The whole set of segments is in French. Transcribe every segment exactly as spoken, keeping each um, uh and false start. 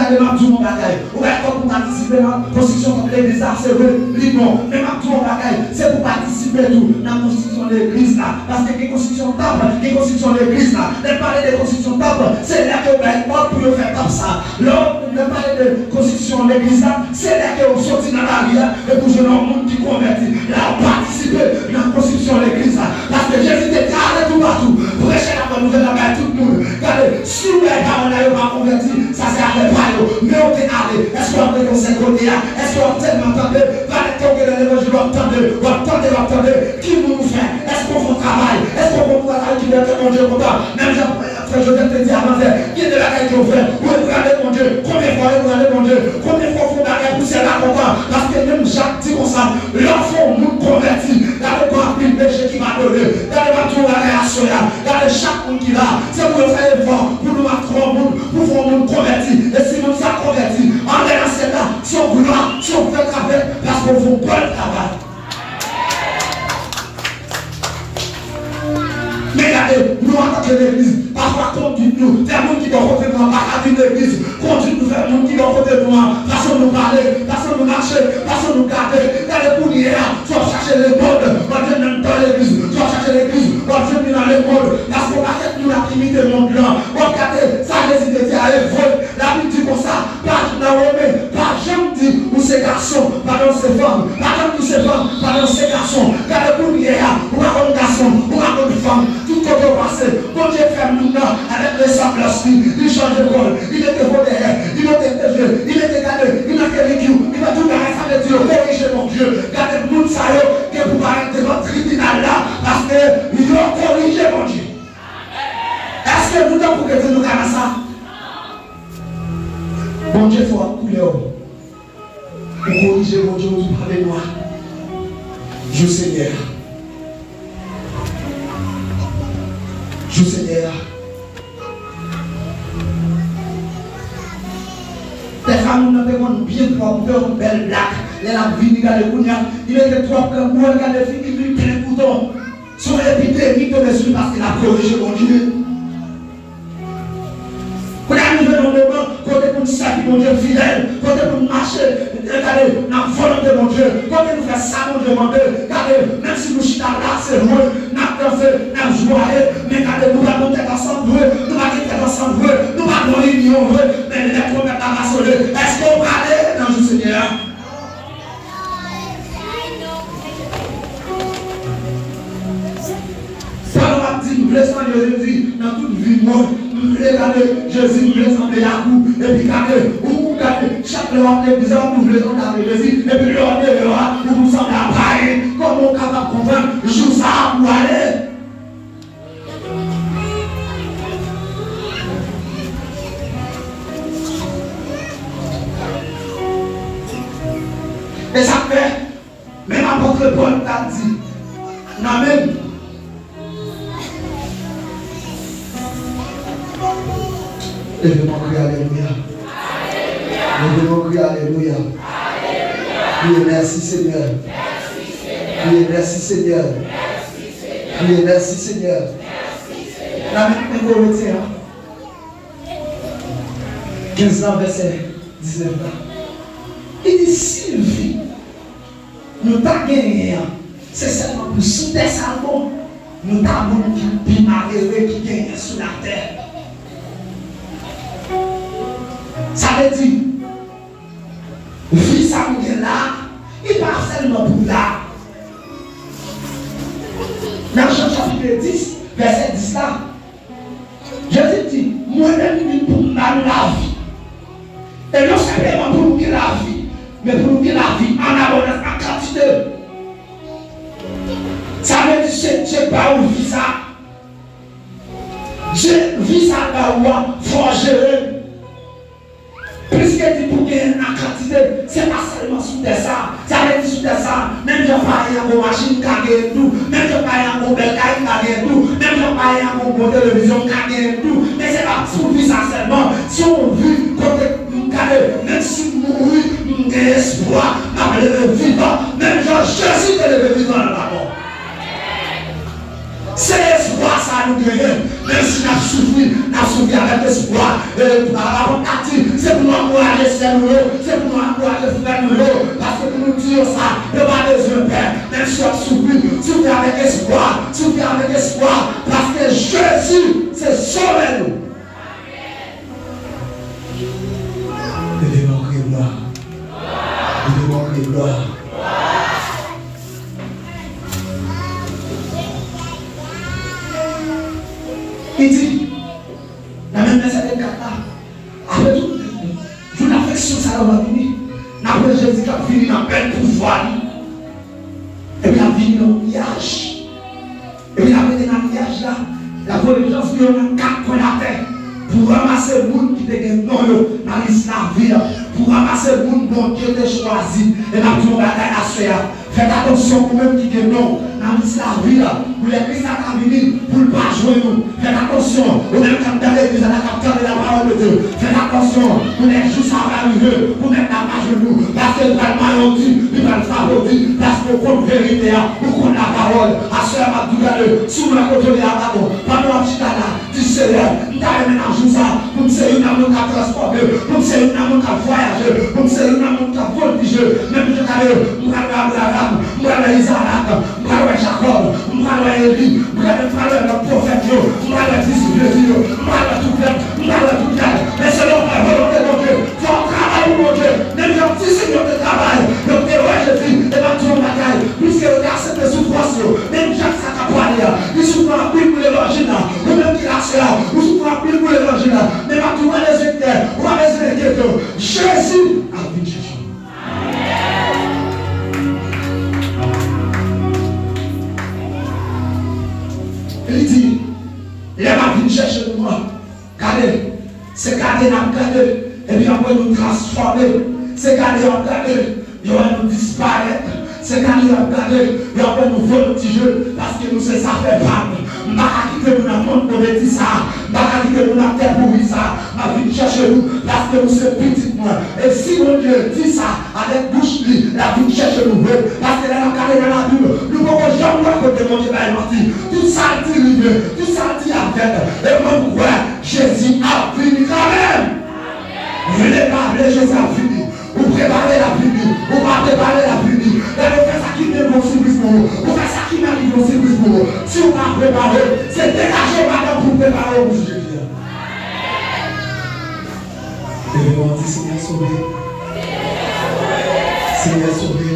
regardez ma tout mon bagaille. Ou bien quand vous participez dans la construction de l'église, c'est vrai, libre. Mais ma tout mon bagaille, c'est pour participer tout dans la construction de l'église là. Parce que les constructions de temple, les constructions de l'église là, les parler de construction de temple, c'est là que vous avez pour faire comme ça. L'autre, ne parler de construction de l'église là, c'est là que vous sortez dans la vie et pour jouer dans le monde qui convertit. Là, vous participez dans la construction de l'église là. Parce que Jésus était carré tout partout. Prêchez la bonne nouvelle à tout le monde. Regardez, si vous êtes on n'a pas converti, ça c'est avec pas. Mais on est allé. Est-ce qu'on peut qu'on s'est côté là? Est-ce qu'on peut m'entendre? Va les tomber dans l'évangile, on entendre, on entendre, on entendre. Qui nous fait? Est-ce qu'on fait travail? Est-ce qu'on fait travail qui vient de mon Dieu content? Même frère, je viens de te dire avant, qui est de la caille qu'on fait? Où est regardez mon Dieu? Combien de fois regardez mon Dieu? Combien de fois faut bagarre pour c'est là content? Parce que même Jacques dit comme ça, l'enfant nous convertit. Regardez pas un péché qui va donner. Regardez pas tout la réaction là. Regardez chaque monde qui va. C'est pour faire effort, pour nous mettre trois monde, pour faire un monde converti. Et si nous sommes convertis, en est ancien là, si on gloire, si on fait travail, parce qu'on fait bon travail. Mais regardez, nous en tant que l'église, parfois conduite-nous, faire monde qui doit côté de nous, pas de l'église, conduite-nous, faire monde qui doit côté de nous, façon nous parler, façon nous marcher, façon nous garder, regardez pour hier, soit chercher les modes, on vient même dans l'église, soit chercher l'église, on vient dans les modes, parce qu'on va faire nous la timide monde là, regardez, ça réside à l'évôle, la Bible dit comme ça, pas Naomi, pas jamais dit où ces garçons, pardon ces femmes, pardon tous ces femmes, pardon ces garçons, regardez pour hier, ou un garçon, ou une femme, tout côté passé, bon Dieu fait nous là, avec les semblances, il change de rôle, il était volé, il était élevé, il était gardé, il a fait vécu, il a tout gardé, ça veut dire corriger mon Dieu, gardez le monde ça y est, que vous arrêtez votre tribunal là, parce que il a corrigé mon Dieu. Est-ce que nous avons pour que Dieu nous garde ça? Bon Dieu, il faut couler pour corriger mon Dieu, vous parlez moi. Je Seigneur. Je Seigneur. Les femmes nous demandent bien pour faire une belle blague. Les la vie, il était trop comme moi, regarde les filles qui vivent plein de boutons. Son épidémie de mesure parce qu'il a corrigé mon Dieu. Quand nous venons au moment, côté pour nous servir mon Dieu fidèle, côté pour nous marcher, regardez, dans la volonté de mon Dieu, côté nous faire ça, mon Dieu, regardez, même si nous chita là, c'est heureux, nous avons dansé, nous avons joué, mais regardez, nous allons être ensemble, nous allons être ensemble, nous allons l'union, mais les premières à rassonner. Est-ce qu'on va aller dans le Seigneur? Ça m'a dit, nous laissons Jésus dans toute vie, moi. Regardez, Jésus nous laisse en Yacoub, et puis regardez, vous regardez, chaque loi de l'église, nous laissons dans Jésus, et puis loi de loi, nous nous sommes à pareil, comment on est capable de comprendre, joue ça pour aller. Et ça fait, même apôtre Paul t'a dit, non même, levez-moi crier Alléluia. Levez-moi crier Alléluia. Priez merci Seigneur. Priez merci Seigneur. Priez merci Seigneur. La même Corinthiens quinze ans, verset dix-neuf. Il dit Sylvie, nous t'avons gagné. C'est seulement pour sous des salmons. Nous t'avons qui malheureux qui gagne sur la terre. Ça veut dire, vie ça nous est là, il part seulement pour là. Dans Jean chapitre dix, verset dix là, Jésus dit, moi-même je viens pour nous donner la vie. Et non simplement pour nous donner la vie, mais pour nous donner la vie en abondance, en quantité. Ça veut dire, je ne sais pas où vit ça. Je vis ça là où il faut gérer. Puisque tu pour gagner en quantité, ce n'est pas seulement sous des ça. Ça veut dire sous des ça. Même si je paye en machine qui gagne tout. Même si je paye en bel qui gagne tout. Même si je paye en bonne télévision qui gagne tout. Mais ce n'est pas sous vie ça seulement. Si on vit côté carré, même si on mourit, on a espoir, on a levé vivant. Même Jésus est levé vivant dans la mort. C'est l'espoir, ça nous gagne. Même si on a souffert, on a souffert avec l'espoir. C'est pour nous encourager ces nous, c'est pour nous encourager frères nous, parce que pour nous dire ça, il n'y a pas besoin de peur, même si on souffre, souffre avec espoir, souffre avec espoir, parce que Jésus, c'est sauvé nous. Il devons crier gloire. Il devons crier gloire. Il dit, la même personne est capable. Après tout, toute l'affection, ça va venir. Après Jésus qui a fini dans bel pouvoir. Et puis il a fini dans le mariage. Et puis il a mis dans le mariage là, la providence qui a quatre points à terre. Pour ramasser le monde qui était non dans l'islam, pour ramasser le monde dont Dieu t'a choisi. Et dans tout le monde à faire. Faites attention pour même qui est non dans l'islam, pour les Christiens qui viennent, pour ne pas jouer nous. Faites attention, pour même quand dans l'église, à la capitale de la parole de Dieu. Faites attention, pour les jours ça va arriver, pour mettre la page de nous. Parce que le mal dit, il va le faire dire, parce qu'on compte vérité, on compte la parole. À ce moment où sous la côté de la parole, pendant la petite là, du Seigneur, nous avons maintenant joué ça, pour que c'est une amour qui a transporté, pour que c'est une amour qui a voyagé, pour que c'est une amour qui a voltigé, même je t'avais, nous avons Abraham, nous avons Isaac, nous avons Jacob, nous avons Élie, nous avons le prophète, nous avons disciple, nous avons tout fait, nous avons tout fait, mais selon la volonté de Dieu, il faut travailler pour Dieu, même si on dit Seigneur de travail, donc ouais, je dis, et dans tout le bagaille, puisque le gars c'est des souffrances, même Jacques Sakapoali, il souffre en pile pour l'évangile, ou même qui l'a fait, ou souffre en pile pour l'évangile, même à tout les éclairs, ou à les éclairs, Jésus a vu Jésus. Il dit, il va venir chercher moi. Regardez, c'est garder, nous garder, et puis après nous transformer. C'est garder, nous garder, il va nous disparaître. C'est garder, nous garder, il va nous voler le petit jeu, parce que nous, c'est ça fait pas. Je ne vais pas quitter nous dans le monde pour dire ça. Je ne vais pas quitter nous dans la terre pour dire ça. Je vais chercher nous, parce que nous, c'est petit moi. Et si mon Dieu dit ça, avec bouche, la vie cherche nous, parce que là, dans la Bible, nous ne pouvons jamais voir que mon Dieu va mentir. Tout ça dit libre, tout ça dit avec. Et mon ouais, Jésus a fini quand même. Venez parler, Jésus a fini. Vous préparez la fini, vous va préparer la fini. Et vous faites ça qui n'est pas surprise pour vous. Vous faites ça qui n'est pas surprise pour vous. Si vous va préparer, c'est dégager madame pour préparer pour Jésus. Et vous dit Seigneur sauvé. Seigneur sauvé.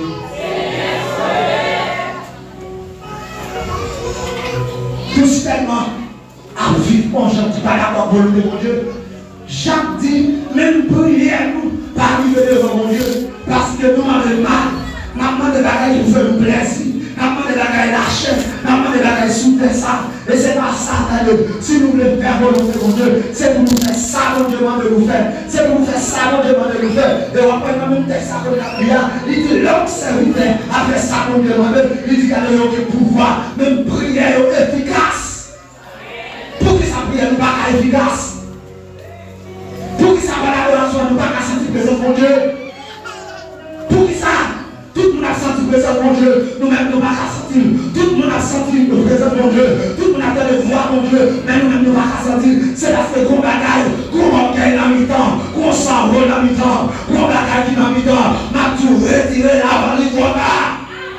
Tout tellement à vivre mon Jean qui parle à la volonté de mon Dieu. Jacques dit, même prière nous, pas arriver devant mon Dieu, parce que nous avons mal. Maman de bagaille qui fait nous plaisir. Maman de bagaille la chef. Maman de bagaille sous ça. Et c'est pas ça, si nous voulons faire volonté de mon Dieu, c'est pour nous faire ça, mon Dieu demande de nous faire. C'est pour nous faire ça, mon Dieu demande de nous faire. Et on va même texte ça comme la prière. Il dit, l'homme serviteur a fait ça, mon Dieu demande. Il dit qu'il y a le pouvoir, même prière efficace. Pour que sa prière ne soit pas efficace. Pour que ça va la relation ne pas sentir présence mon Dieu. Pour que ça, tout le monde a senti présence mon Dieu. Nous-mêmes nous pas sentir. Tout le monde a senti présence mon Dieu. Tout le monde a de voir mon Dieu. Mais nous-mêmes nous pas sentir. C'est parce que qu'on bagaille, qu'on orgueille dans mi-temps, qu'on s'envole dans mi-temps, qu'on bagaille qui dans mi-temps, m'a tout retiré avant les trois gars.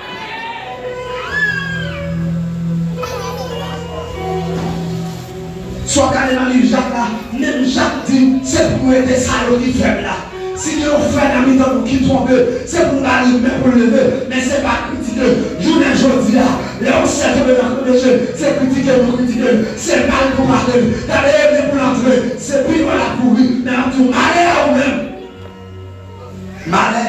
Soit quand dans le Jacques là, même Jacques dit, c'est pour être salaud qui fait là. Si Dieu fait dans le temps pour qui trompe, c'est pour aller même pour le lever, mais ce n'est pas critiquer. Journée aujourd'hui là, là on sait que le jeu, c'est critiquer pour critiquer, c'est mal pour parler, d'aller pour l'entrer, c'est plus on l'a couru, mais en tout malheur ou même. Malheur.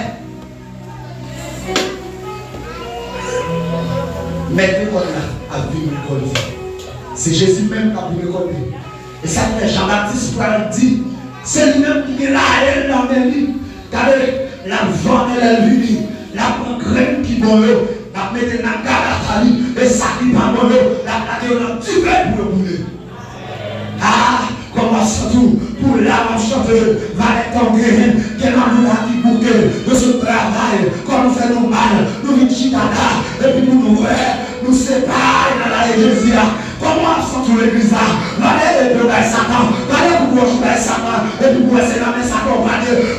Mais nous on a vu l'école. C'est Jésus même qui a vu l'école. Et ça fait Jean-Baptiste pour dit, c'est lui-même qui est là, elle dans les lits. Regardez, la vente elle est venue, la graine qui donne, la mettre dans la garde et ça qui va dans l'eau, la plaquer dans le petit verre pour le bouler. Ah, comment surtout pour l'âme chanteuse, va être en graine, qu'elle a nous a dit pour que de ce travail, quand nous faisons mal, nous venons chitana, et puis nous nous nous séparons dans la Jésus. Comment sont tous les bizarres? Allez, les deux Satan, allez, vous jouez Satan, et puis vous êtes la main Satan,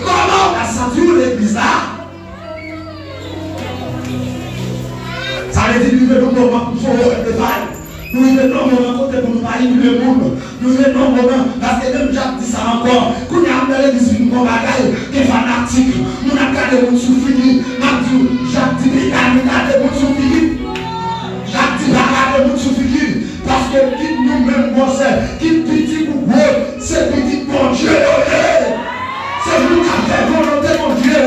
Nous venons au moment côté pour nous parler du monde. Nous venons au moment, parce que même Jacques dit ça encore. Quand il y a un l'église, une bagaille, qui est fanatique. Nous n'avons pas de monde souffrir. Jacques dit, il y a de monde souffrir. Jacques dit, il y a de monde souffrir. Parce que quitte nous-mêmes, quitte petit ou gros, c'est petit mon Dieu. C'est nous qui avons fait volonté, mon Dieu.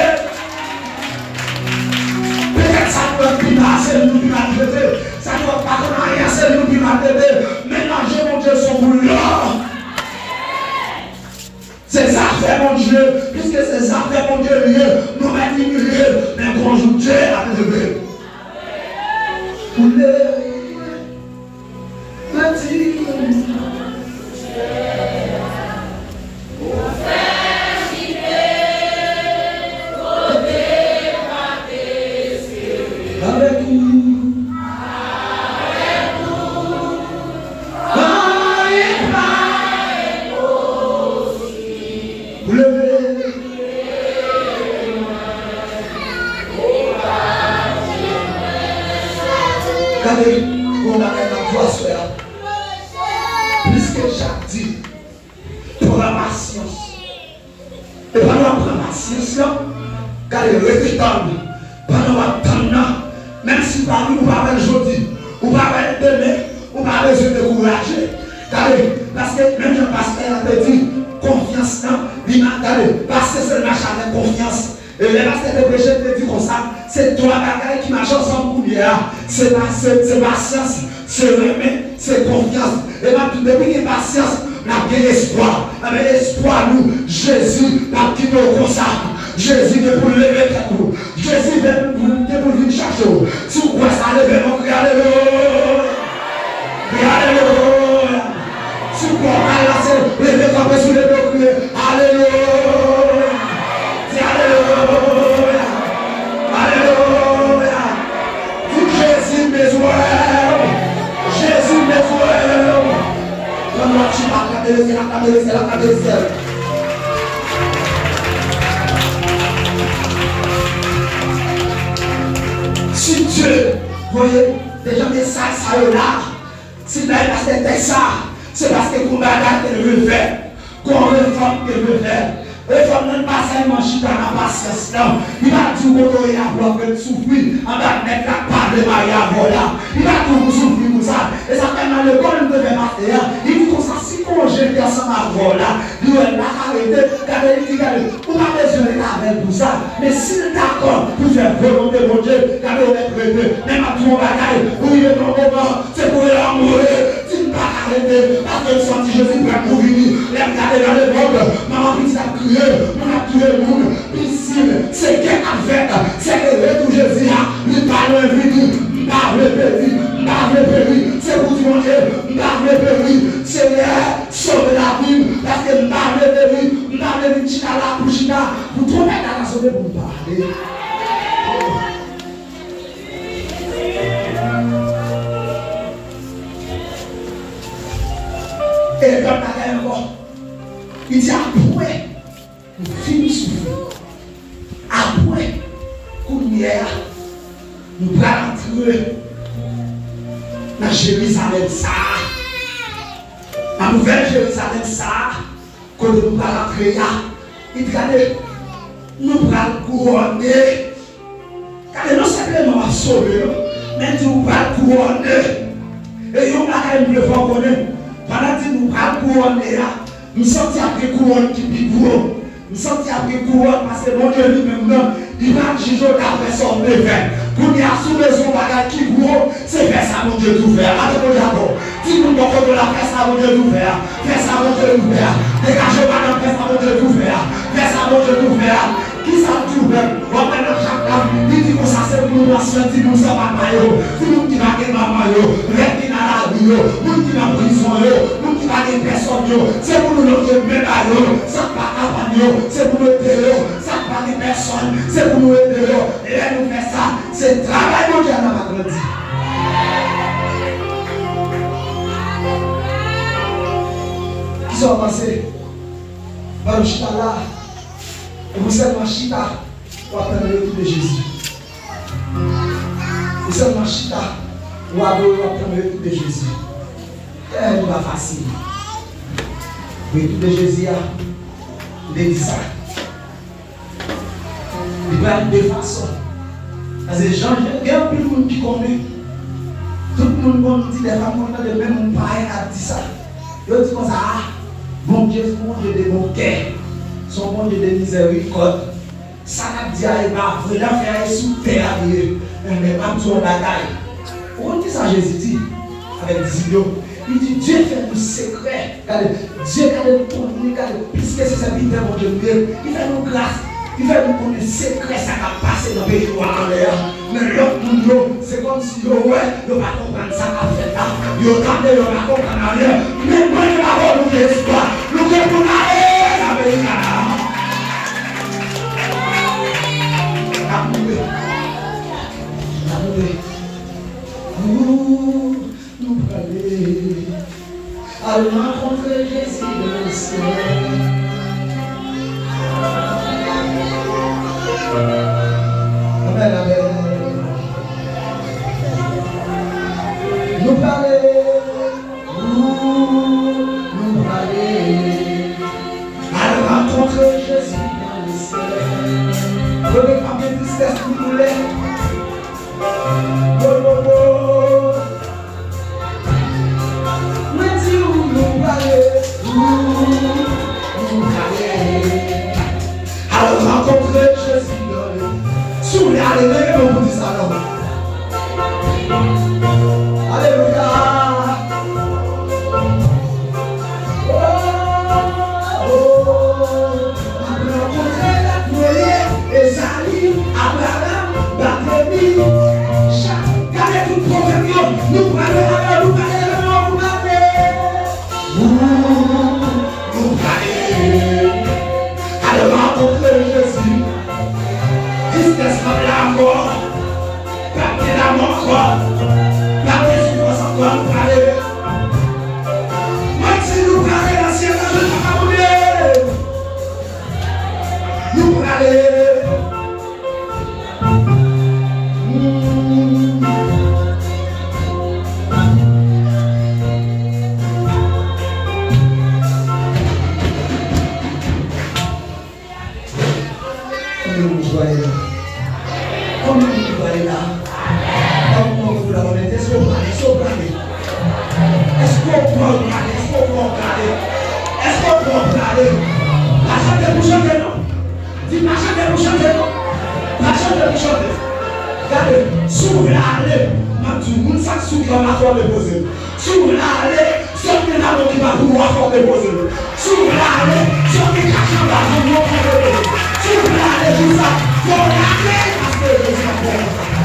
Peut-être ça ne doit pas c'est nous qui l'avons traité. Ça ne doit pas rien, c'est nous qui l'avons traité. Mélanger, mon Dieu, son boulot. Ces affaires, mon Dieu, puisque ces affaires, mon Dieu, nous avons diminué, mais qu'on joue Dieu à lever. Pour lever. Puisque Jacques dit, pour la patience, et pendant la patience, car il est répétable, pendant la temps, même si parmi nous pas aujourd'hui, ou pas demain, ou pas besoin de décourager, parce que même le pasteur a dit, confiance, il m'a dit, parce que c'est le machin avec confiance. Et les pasteurs de péché te dit comme ça, c'est trois bagailles qui marchent ensemble pour bien. C'est patience, c'est remède, c'est confiance. Et maintenant, depuis qu'il y a patience, on a bien espoir. Avec espoir, nous, Jésus n'a quitté comme ça. Jésus est pour lever tout. Jésus est pour venir chercher. Si vous croyez ça, levez-moi, regardez-le. Regardez-le. Si vous croyez là, c'est levez-moi sur les deux. Alléluia. Alléluia. Alléluia. Pour Jésus besoin. Jésus besoin. Donne-moi tu vas la caméra, la caméra, la caméra. Si Dieu, voyez, déjà message ça là, si là parce que c'est ça, c'est parce que qu'on bagarre qu'elle veut faire, qu'on réforme qu'elle veut faire. Réforme n'est pas seulement chita dans la patience là. Il va tout pour y avoir que souffrir, en bas mettre la part de Maria voilà. Il va tout pour souffrir pour ça. Et ça fait mal le bon de faire passer. Il dit comme ça, si on jette ensemble à voilà, il va arrêter, car il dit on n'a besoin de la pour ça. Mais s'il est d'accord pour faire volonté de mon Dieu, car il est prêté, même à tout mon bagaille, où il est dans le moment, c'est pour l'amour. Pas arrêter parce que le senti Jésus prêt pour venir. Les regarder dans le monde. Maman petite a crié, on a tué le monde. Piscine, c'est qu'elle a fait. C'est que le tout Jésus a. Il parle venu. M'parle péri. M'parle péri. C'est pour tout mon Dieu. M'parle péri. Seigneur, sauve la vie. Parce que m'parle péri. M'parle péri. Chita la pour chita. Pour tout mettre à la sauver pour nous parler. Et le peuple a encore. Il dit après, nous finissons souffrir. Après, qu'on y est, nous allons entrer dans Jérusalem ça. La nouvelle Jérusalem ça, quand nous allons entrer là, il dit nous allons couronner. Car non simplement sauver, mais nous allons couronner. Et nous allons le faire connaître. Pendant que nous allons couronner là, nous sommes après couronne qui pique gros. Nous sommes après couronne parce que mon Dieu lui-même, non, il va juger d'après son méfait. Pour y a sous son bagage qui gros, c'est faire ça, mon Dieu, tout faire. Allez, mon Dieu, si nous ne pouvons pas faire ça, mon Dieu, tout faire. Fais ça, mon Dieu, tout faire. Dégagez pas dans faire ça, mon Dieu, tout faire. Fais ça, mon Dieu, tout faire. Qui ça tout faire? On va dans chaque table. Il dit que ça, c'est pour nous, anciens, si nous sommes pas maillot. Si nous qui va gagner ma maillot, rester dans la vie, nous qui va prison, nous qui va gagner personne, c'est pour nous notre médaille, ça pas campagne, c'est pour nous aider, ça pas des personnes, c'est pour nous aider. Et là, nous faisons ça, c'est travail, mon Dieu, dans ma grandi. Qui sont passés par le chita là, et vous savez, ma chita, pour attendre le retour de Jésus. Vous savez, ma chita, Ou à deux, on prend le tout de Jésus. Elle n'est pas facile. Mais tout de Jésus, il dit ça. Il va être de façon. Parce que les gens, il y a plus de monde qui connaît. Tout le monde dit des femmes qui ont même mon père a dit ça. Il dit comme ça, mon Dieu, mon Dieu de mon cœur, son bon Dieu de miséricorde. Ça n'a dit à Eva, vraiment faire sous terre, mais pas tout en bagaille. On dit ça, Jésus dit, avec Zio. Il dit, Dieu fait nous secrets. Dieu fait nous tourner, puisque c'est sa vie de mon Dieu, il fait nous grâce. Il fait nous connaître secret, ça va passer dans le pays en l'air. Mais l'autre monde, c'est comme si, ouais, il ne va pas comprendre ça qu'a fait là. Il ne va pas comprendre en l'air. Mais moi, je vais avoir nous l'espoir. Nous devons pour aller dans le pays là. Nous, nous aller à rencontrer Jésus dans le ciel. Amen, amen. Nous parler, nous, nous parler à rencontrer Jésus dans le ciel. Prenez pas mes tristesses pour nous les. Oh, oh, oh. Mais dis où nous parler, nous, nous parler à rencontrer Jésus dans le ciel. Soufflez, allez, levez-vous pour dire ça, non? Alléluia. Oh, oh, après rencontrer la nuée, Esaïe, Abraham, Barthélemy, regardez tout le prophète, nous parlons, nous parlons, nous parlons, nous parlons, allez rencontrer Jésus. Tristesse comme la mort, garder la mort encore, garder souffrance encore, nous parler. Même si nous parlons dans le ciel, je ne vais pas oublier. Nous parler. Nous voyons. Comment vous voyez là? Comment vous la remettez? Est-ce que vous parlez? Est-ce que vous parlez? Est-ce qu'on peut parler? Est-ce qu'on peut parler? Est-ce qu'on peut parler? La chante pour chanter, non? Dis la chante pour chanter, non? La chante pour chanter. Regardez, s'ouvre l'allée. Tout le monde s'ouvre dans la forme de poser. S'ouvre l'allée. Sortez la main qui va pouvoir faire des poser. S'ouvre l'allée. Sortez la chambre dans la forme de poser. S'ouvre l'allée, tout ça. Faut l'allée parce que je suis